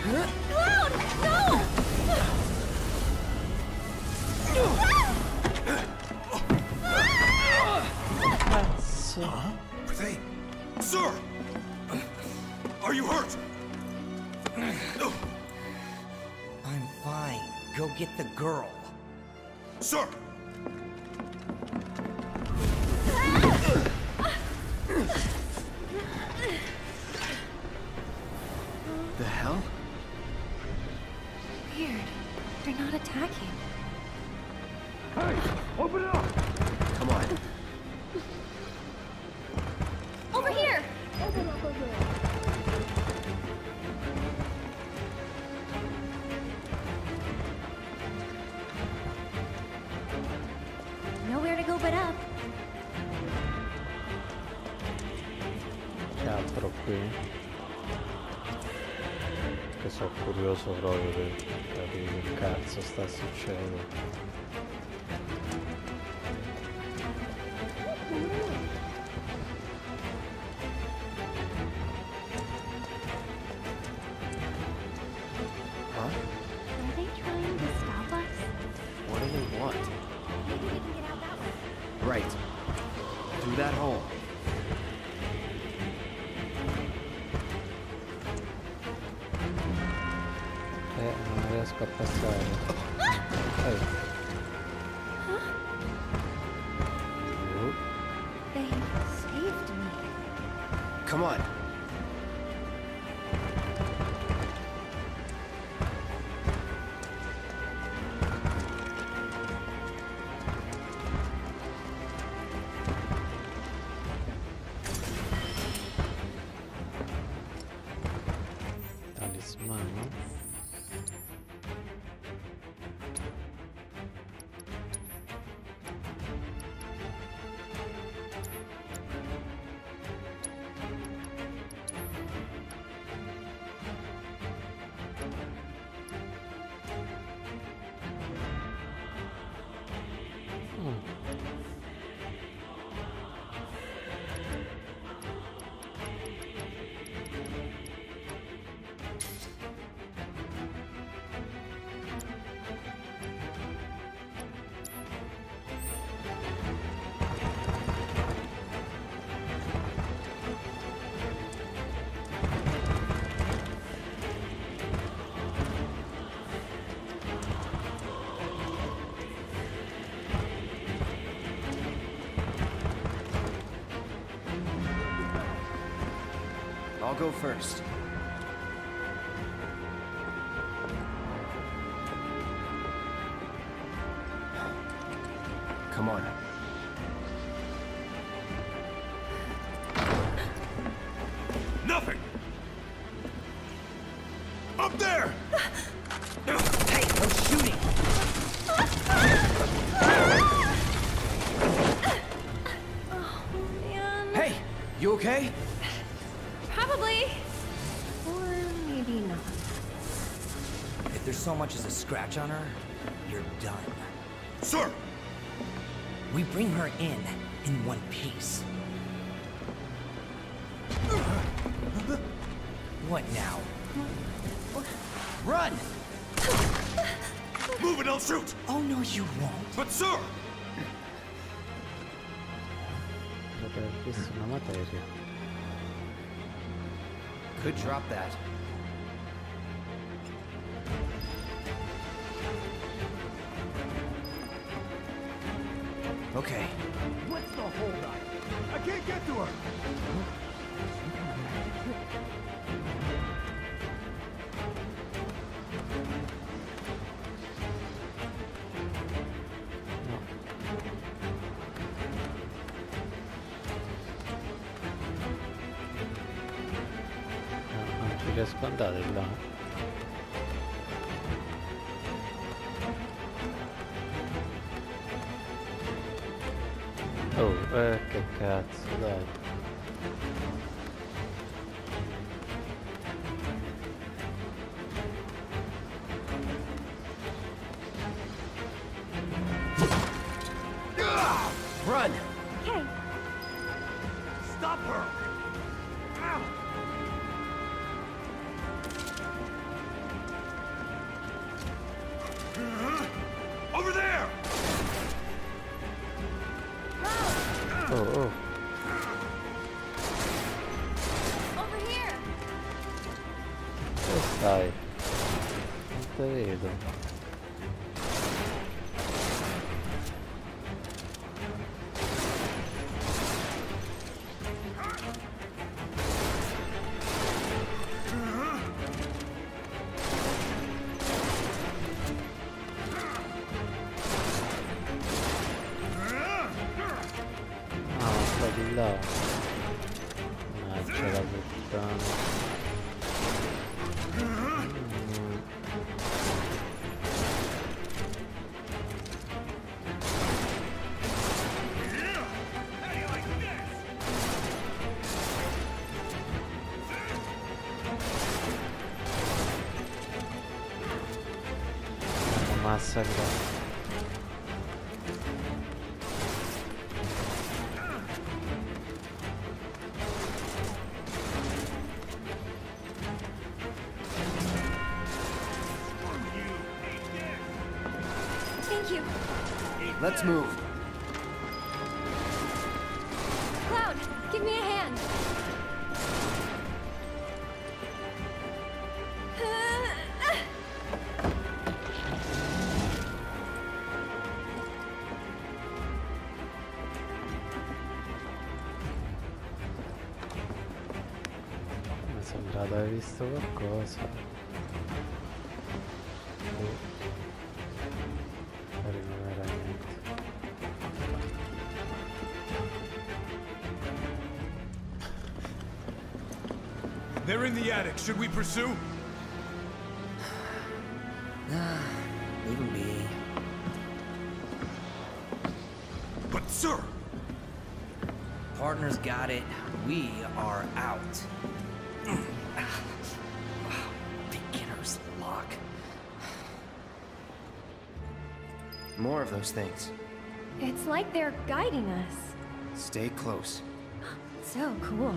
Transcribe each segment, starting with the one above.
Cloud! No! Cazzo. Are they? Sir! Are you hurt? I'm fine. Go get the girl. Sir! The hell? Weird. They're not attacking. Hey! Open it up! Come on. Over here! Nowhere to go but up. Che altro qui? Che sono curioso proprio di capire che cazzo sta succedendo. Huh? Are they trying to stop us? What do they want? Maybe we can get out that way. Right. Through that hole. Non riesco a passare. Ehi. They saved me. Come on. Talismano. I'll go first. Come on. Nothing! Up there! Hey, no shooting! Oh, man. Hey, you okay? Probably. Or maybe not. If there's so much as a scratch on her, you're done. Sir! We bring her in one piece. What now? Run! Move and I'll shoot! Oh no, you won't. But sir! Bellissima materia. Could drop that. Okay. What's the holdup? I can't get to her! Non ci riesco ad andare là. Oh, che cazzo, dai. Run! Okay. Stop her! Ow! Oh. Over here. Dove stai? Non te vedo. Ah, sta di là. C'è la puttana. Massacra. Thank you. Let's move. Cloud, give me a hand. Mi sembra di aver visto qualcosa. Fuori non era niente. They're in the attic. Should we pursue? Leave him be. But sir! Partners got it. We are out. Beginner's luck. More of those things. It's like they're guiding us. Stay close. So cool.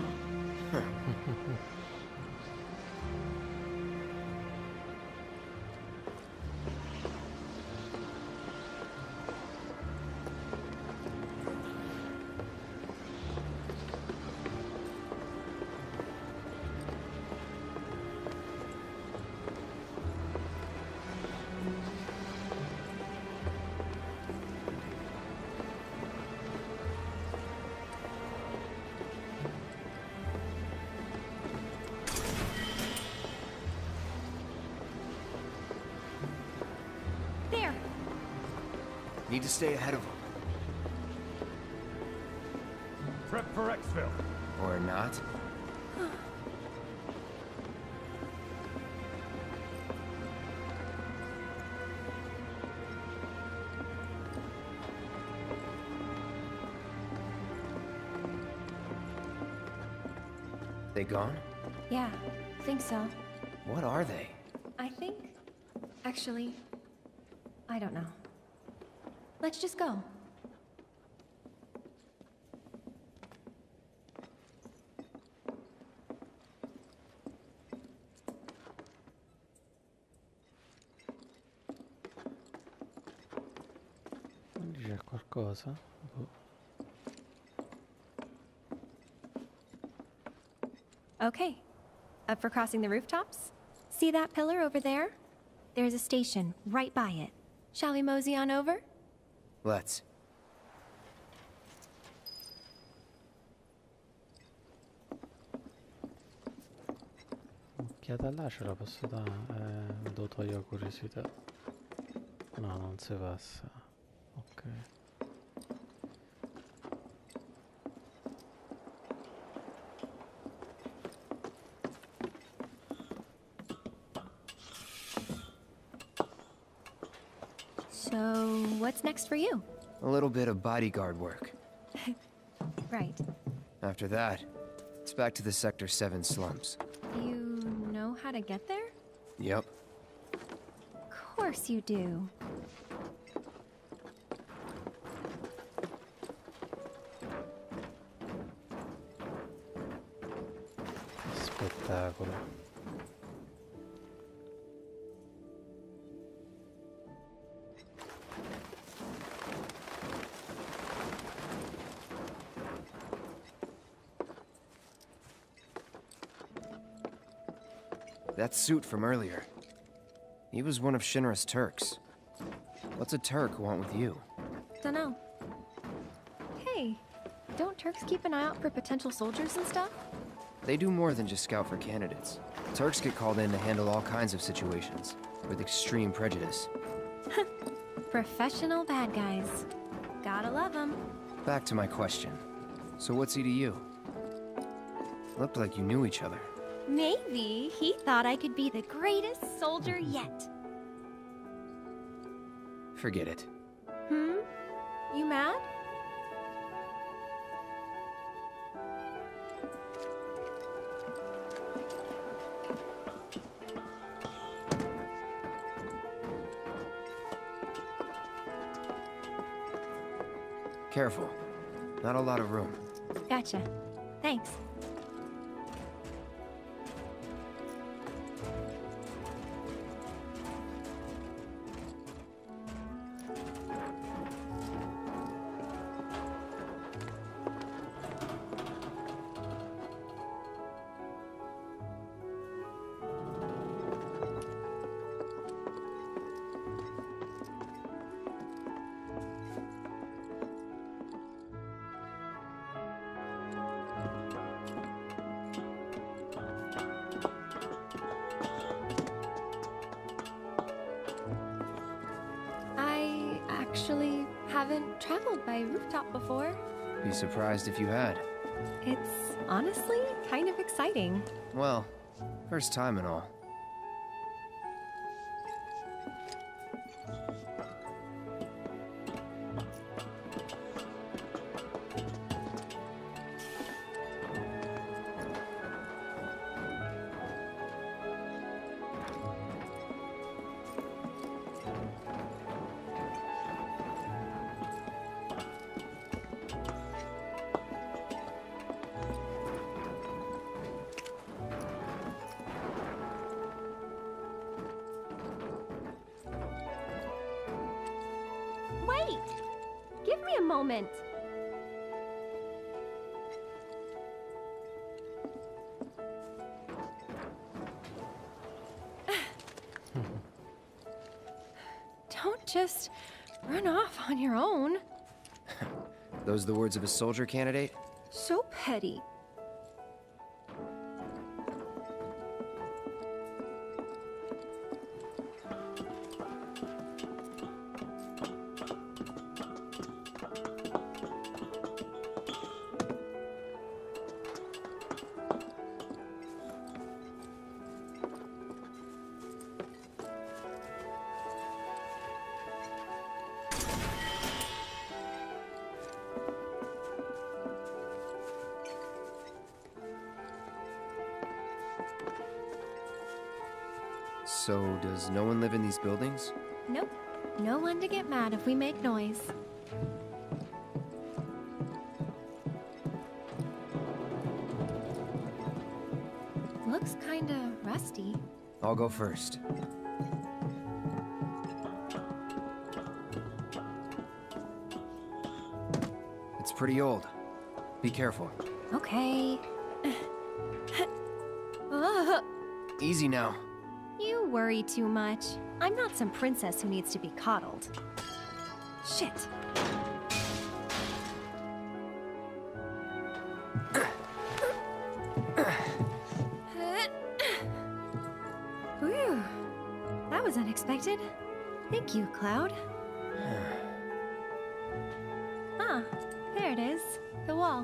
There. Need to stay ahead of them. Prep for exfil. Or not. They gone? Yeah, think so. What are they? I think... Actually, I don't know. Let's just go. Lì c'è qualcosa? Boh. Okay. Up for crossing the rooftops? See that pillar over there? There's a station right by it. Shall we mosey on over? Let's. Occhiata là ce la posso dare? Devo togliere curiosità. No, non si passa. Ok. So, what's next for you? A little bit of bodyguard work. Right. After that, it's back to the Sector 7 slums. You know how to get there? Yep. Of course you do. Spettacolo. that suit from earlier. He was one of Shinra's Turks. What's a Turk want with you? Dunno. Hey, don't Turks keep an eye out for potential soldiers and stuff? They do more than just scout for candidates. Turks get called in to handle all kinds of situations, with extreme prejudice. Professional bad guys. Gotta love them. Back to my question. So what's he to you? Looked like you knew each other. Maybe he thought I could be the greatest soldier yet. Forget it. You mad? Careful. Not a lot of room. Gotcha. Thanks. Actually haven't traveled by rooftop before. Be surprised if you had. It's honestly kind of exciting. Well, first time and all. Wait! Give me a moment. Don't just run off on your own. Those the words of a soldier candidate? So petty. So, does no one live in these buildings? Nope. No one to get mad if we make noise. Looks kinda rusty. I'll go first. It's pretty old. Be careful. Okay. Ugh. Easy now. You worry too much. I'm not some princess who needs to be coddled. Shit. Whew. That was unexpected. Thank you, Cloud. Ah, there it is. The wall.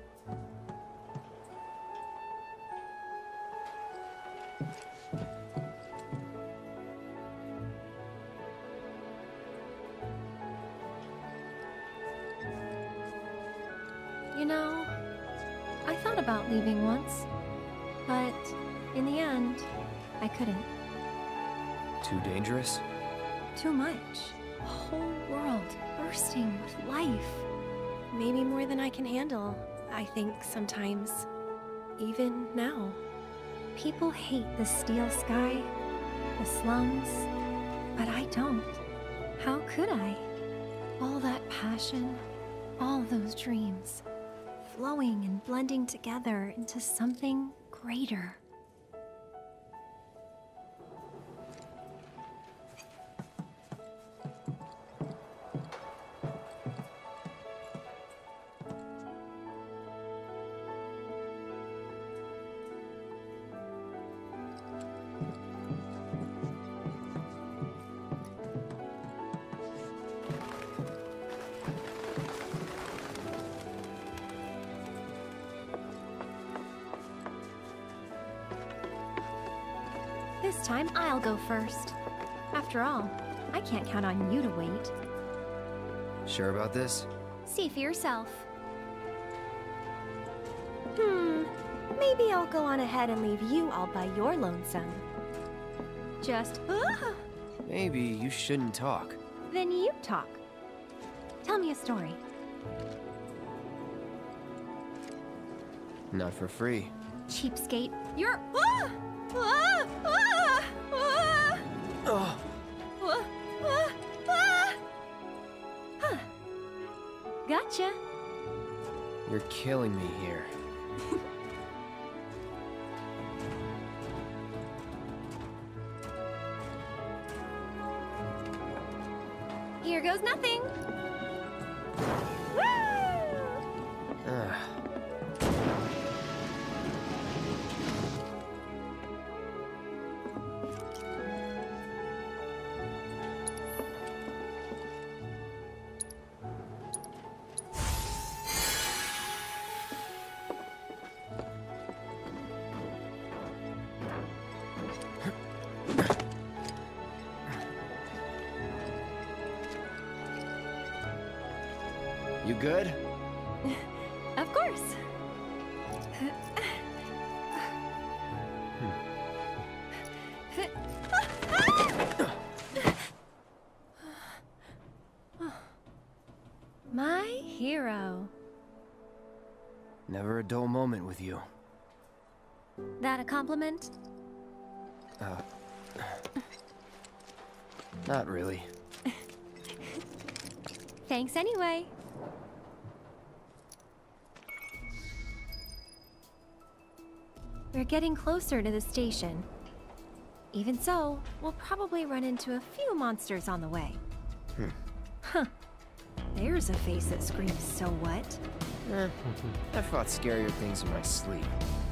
You know, I thought about leaving once, but in the end, I couldn't. Too dangerous? Too much. A whole world bursting with life. Maybe more than I can handle, I think sometimes. Even now. People hate the steel sky, the slums, but I don't. How could I? All that passion, all those dreams, flowing and blending together into something greater. This time I'll go first. After all, I can't count on you to wait. Sure about this? See for yourself. Maybe I'll go on ahead and leave you all by your lonesome. Just, Maybe you shouldn't talk. Then you talk. Tell me a story. Not for free. Cheapskate. You're... Ugh. Gotcha. You're killing me here. Here goes nothing. Ugh. You good? Of course. My hero. Never a dull moment with you. That a compliment? Not really. Thanks anyway. We're getting closer to the station. Even so, we'll probably run into a few monsters on the way. Huh. There's a face that screams, "So what?" I fought scarier things in my sleep.